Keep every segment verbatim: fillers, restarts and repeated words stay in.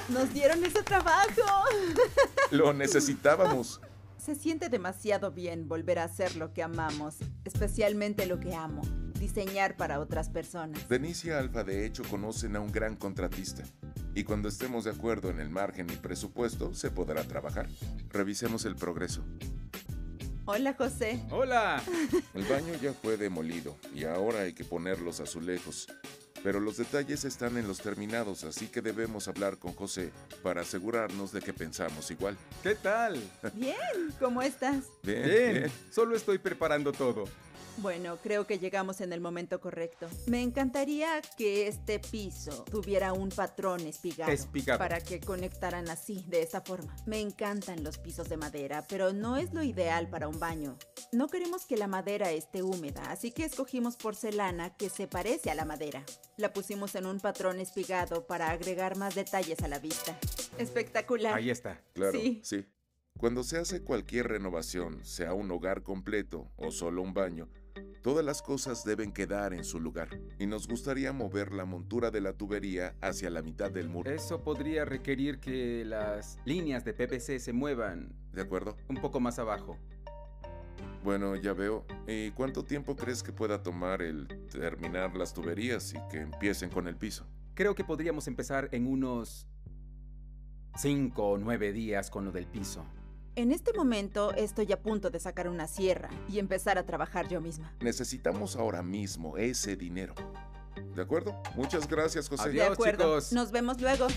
¡Nos dieron ese trabajo! Lo necesitábamos. Se siente demasiado bien volver a hacer lo que amamos, especialmente lo que amo, diseñar para otras personas. Denise y Alfa de hecho conocen a un gran contratista. Y cuando estemos de acuerdo en el margen y presupuesto, se podrá trabajar. Revisemos el progreso. Hola, José. ¡Hola! El baño ya fue demolido y ahora hay que poner los azulejos. Pero los detalles están en los terminados, así que debemos hablar con José para asegurarnos de que pensamos igual. ¿Qué tal? Bien, ¿cómo estás? Bien, Bien, bien. solo estoy preparando todo. Bueno, creo que llegamos en el momento correcto. Me encantaría que este piso tuviera un patrón espigado. Espigado. Para que conectaran así, de esa forma. Me encantan los pisos de madera, pero no es lo ideal para un baño. No queremos que la madera esté húmeda, así que escogimos porcelana que se parece a la madera. La pusimos en un patrón espigado para agregar más detalles a la vista. Espectacular. Ahí está. Claro, Sí. sí. Cuando se hace cualquier renovación, sea un hogar completo o solo un baño, todas las cosas deben quedar en su lugar. Y nos gustaría mover la montura de la tubería hacia la mitad del muro. Eso podría requerir que las líneas de P V C se muevan ¿De acuerdo? un poco más abajo. Bueno, ya veo. ¿Y cuánto tiempo crees que pueda tomar el terminar las tuberías y que empiecen con el piso? Creo que podríamos empezar en unos cinco o nueve días con lo del piso. En este momento estoy a punto de sacar una sierra y empezar a trabajar yo misma. Necesitamos ahora mismo ese dinero. ¿De acuerdo? Muchas gracias, José. De Adiós, acuerdo. chicos. Nos vemos luego.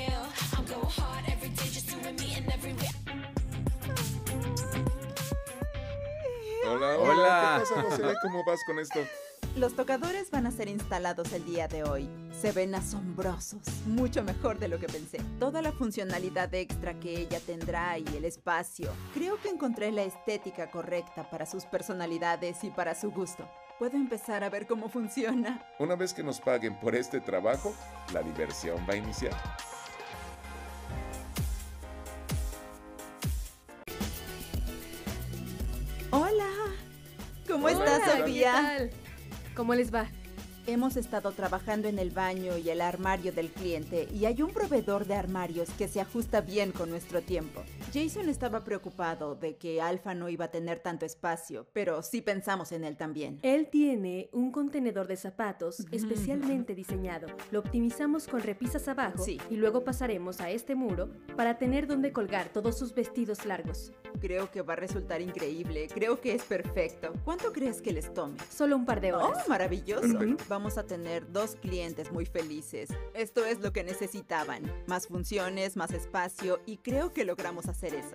Hola, hola. Hola. ¿Qué pasa, José? ¿Cómo vas con esto? Los tocadores van a ser instalados el día de hoy. Se ven asombrosos, mucho mejor de lo que pensé. Toda la funcionalidad extra que ella tendrá y el espacio. Creo que encontré la estética correcta para sus personalidades y para su gusto. Puedo empezar a ver cómo funciona. Una vez que nos paguen por este trabajo, la diversión va a iniciar. Hola, ¿cómo Hola, estás, ¿qué Sofía? tal? ¿Cómo les va? Hemos estado trabajando en el baño y el armario del cliente y hay un proveedor de armarios que se ajusta bien con nuestro tiempo. Jason estaba preocupado de que Alfa no iba a tener tanto espacio, pero sí pensamos en él también. Él tiene un contenedor de zapatos especialmente diseñado. Lo optimizamos con repisas abajo Sí. y luego pasaremos a este muro para tener donde colgar todos sus vestidos largos. Creo que va a resultar increíble, creo que es perfecto. ¿Cuánto crees que les tome? Solo un par de ¡Oh, horas. maravilloso! Perfecto. Vamos a tener dos clientes muy felices. Esto es lo que necesitaban. Más funciones, más espacio y creo que logramos hacer eso.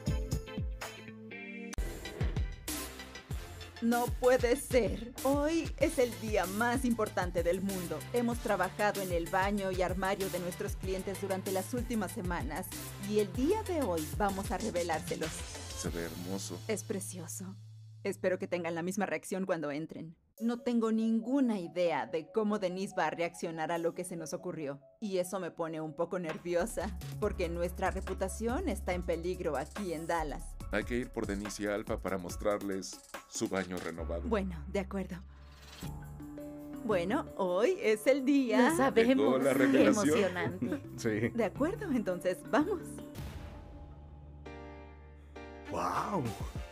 No puede ser. Hoy es el día más importante del mundo. Hemos trabajado en el baño y armario de nuestros clientes durante las últimas semanas y el día de hoy vamos a revelárselos. Se ve hermoso. Es precioso. Espero que tengan la misma reacción cuando entren. No tengo ninguna idea de cómo Denise va a reaccionar a lo que se nos ocurrió. Y eso me pone un poco nerviosa, porque nuestra reputación está en peligro aquí en Dallas. Hay que ir por Denise y Alfa para mostrarles su baño renovado. Bueno, de acuerdo. Bueno, hoy es el día. Lo Llegó sabemos. la Qué revelación. emocionante. Sí. De acuerdo, entonces vamos. ¡Wow!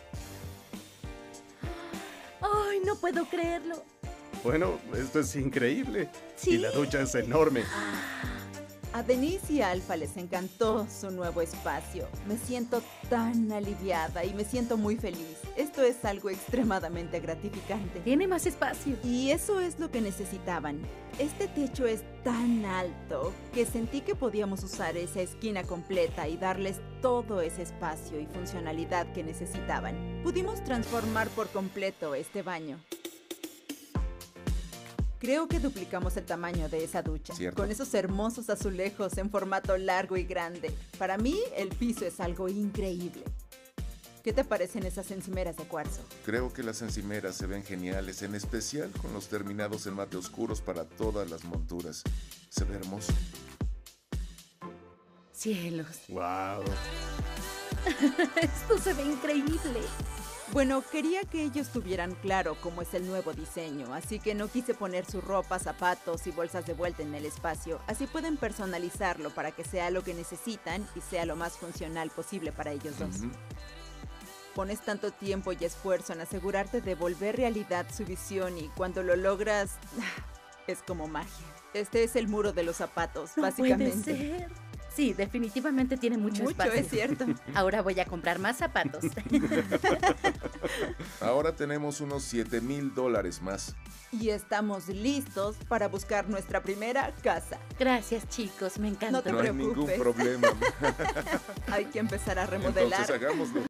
¡Ay, no puedo creerlo! Bueno, esto es increíble. Sí. Y la ducha es enorme. A Denise y Alfa les encantó su nuevo espacio. Me siento tan aliviada y me siento muy feliz. Esto es algo extremadamente gratificante. Tiene más espacio. Y eso es lo que necesitaban. Este techo es tan alto que sentí que podíamos usar esa esquina completa y darles todo ese espacio y funcionalidad que necesitaban. Pudimos transformar por completo este baño. Creo que duplicamos el tamaño de esa ducha, Cierto. con esos hermosos azulejos en formato largo y grande. Para mí, el piso es algo increíble. ¿Qué te parecen esas encimeras de cuarzo? Creo que las encimeras se ven geniales, en especial con los terminados en mate oscuros para todas las monturas. Se ve hermoso. Cielos. ¡Wow! Esto se ve increíble. Bueno, quería que ellos tuvieran claro cómo es el nuevo diseño, así que no quise poner su ropa, zapatos y bolsas de vuelta en el espacio. Así pueden personalizarlo para que sea lo que necesitan y sea lo más funcional posible para ellos dos. Ujú. Pones tanto tiempo y esfuerzo en asegurarte de volver realidad su visión y cuando lo logras, es como magia. Este es el muro de los zapatos, No básicamente. puede ser. Sí, definitivamente tiene mucho, Mucho, espacio. es cierto. Ahora voy a comprar más zapatos. Ahora tenemos unos siete mil dólares más. Y estamos listos para buscar nuestra primera casa. Gracias, chicos, me encanta. No te No hay ningún preocupes. problema. Hay que empezar a remodelar. Entonces hagámoslo.